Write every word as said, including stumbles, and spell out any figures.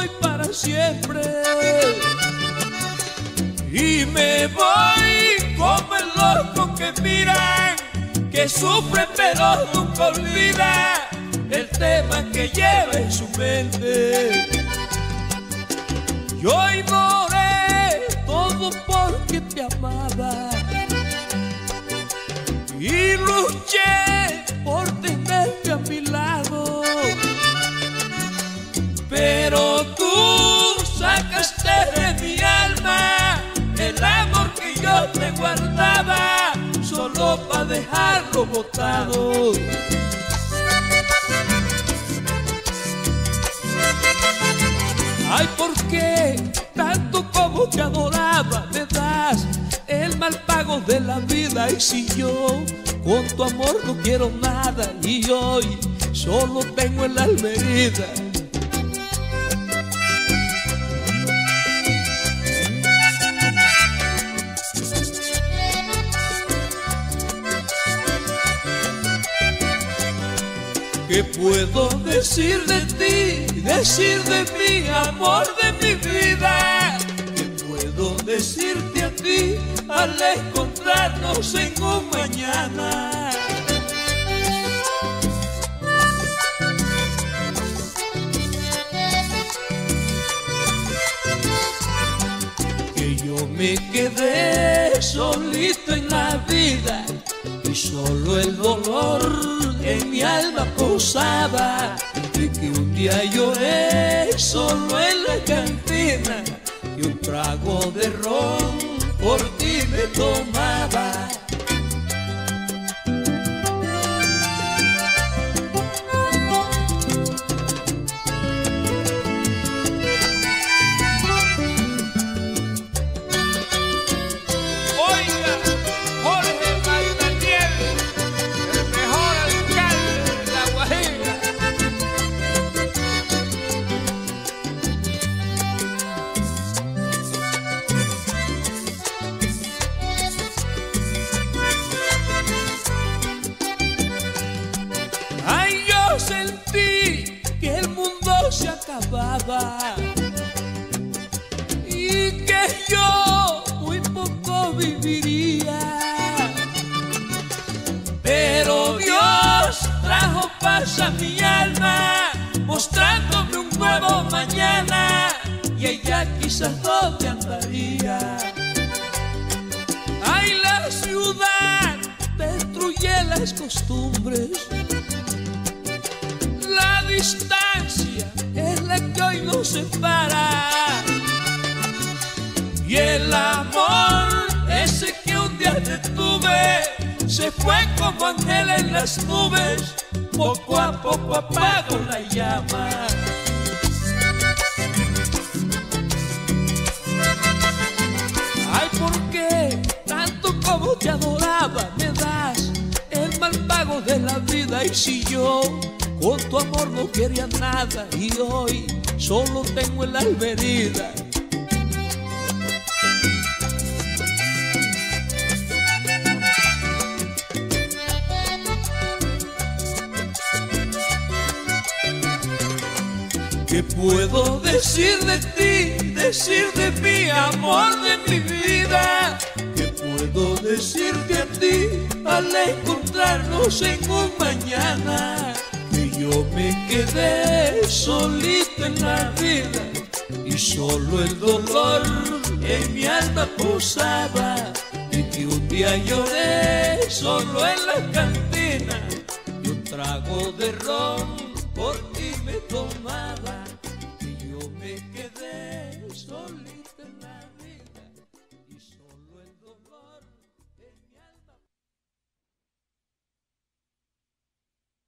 voy para siempre. Y me voy como el loco que miran, que sufre pero nunca olvida el tema que lleva en su mente. Yo ignoré todo porque te amaba y luché por tenerte a mi lado, pero tú sacaste de mi alma el amor que yo te guardaba, solo para dejarlo botado. Ay, ¿por qué tanto como te adoraba me das el mal pago de la vida? Y si yo con tu amor no quiero nada y hoy solo tengo el alma herida. ¿Qué puedo decir de ti, decir de mi amor, de mi vida? ¿Qué puedo decirte a ti al encontrarnos en un mañana? Que yo me quedé solito en la vida y solo el dolor en mi alma posaba, y que un día lloré solo en la cantina y un trago de ron por ti me tomaba. Sentí que el mundo se acababa y que yo muy poco viviría, pero Dios trajo paz a mi alma, mostrándome un nuevo mañana, y ella quizás dónde andaría. Ay, la ciudad destruye las costumbres, la distancia es la que hoy nos separa, y el amor ese que un día te tuve se fue como ángel en las nubes, poco a poco apagó la llama. Ay, ¿por qué tanto como te adoraba me das el mal pago de la vida? Y si yo con tu amor no quería nada y hoy solo tengo el alma herida. ¿Qué puedo decir de ti, decir de mi amor, de mi vida? ¿Qué puedo decirte a ti al encontrarnos en un mañana? Yo me quedé solito en la vida y solo el dolor en mi alma posaba, y que un día lloré solo en la cantina y un trago de ron